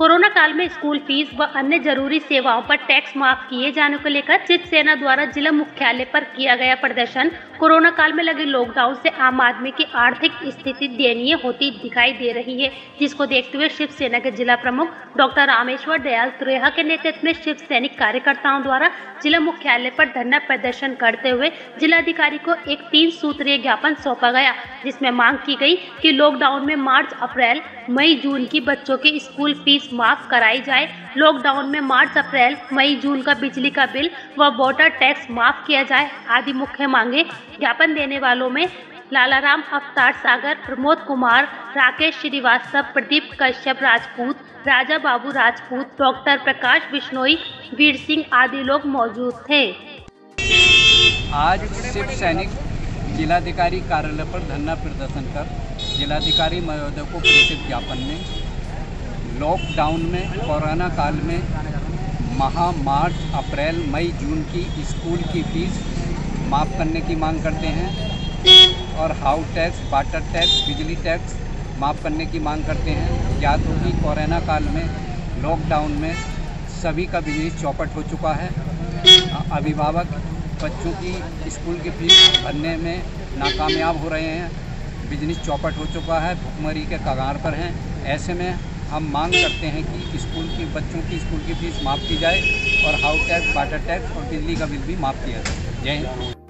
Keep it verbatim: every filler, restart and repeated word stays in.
Corona काल में school fees व अन्य जरूरी सेवाओं पर टैक्स माफ किए जाने को लेकर शिवसेना द्वारा जिला मुख्यालय पर किया गया प्रदर्शन। कोरोना काल में लगे लॉकडाउन से आम आदमी की आर्थिक स्थिति दयनीय होती दिखाई दे रही है, जिसको देखते हुए शिवसेना के जिला प्रमुख डॉक्टर रामेश्वर दयाल त्रेहा के नेतृत्व में शिव सैनिक कार्यकर्ताओं द्वारा जिला मुख्यालय पर धरना प्रदर्शन करते हुए जिलाधिकारी को एक तीन सूत्रीय ज्ञापन सौंपा गया, जिसमें मांग की गई कि लॉकडाउन में मार्च, अप्रैल, मई, जून की बच्चों की स्कूल फीस माफ कराई जाए। लॉकडाउन में मार्च, अप्रैल, मई, जून का बिजली का बिल व वाटर टैक्स माफ किया जाए आदि मुख्य मांगे। ज्ञापन देने वालों में लालाराम, अवतार सागर, प्रमोद कुमार, राकेश श्रीवास्तव, प्रदीप कश्यप राजपूत, राजा बाबू राजपूत, डॉक्टर प्रकाश बिश्नोई, वीर सिंह आदि लोग मौजूद थे। आज शिव सैनिक जिलाधिकारी कार्यालय पर धरना प्रदर्शन कर जिलाधिकारी महोदय को प्रेषित ज्ञापन में लॉकडाउन में कोरोना काल में माह मार्च, अप्रैल, मई, जून की स्कूल की फीस माफ़ करने की मांग करते हैं और हाउस टैक्स, वाटर टैक्स, बिजली टैक्स माफ़ करने की मांग करते हैं। या तो कि कोरोना काल में लॉकडाउन में सभी का बिजनेस चौपट हो चुका है। अभिभावक बच्चों की स्कूल की फीस भरने में नाकामयाब हो रहे हैं, बिजनेस चौपट हो चुका है, भुखमरी के कगार पर हैं। ऐसे में हम मांग करते हैं कि स्कूल की बच्चों की स्कूल की फीस माफ़ की जाए और हाउस टैक्स, वाटर टैक्स और बिजली का बिल भी माफ़ किया जाए। जय हिंद।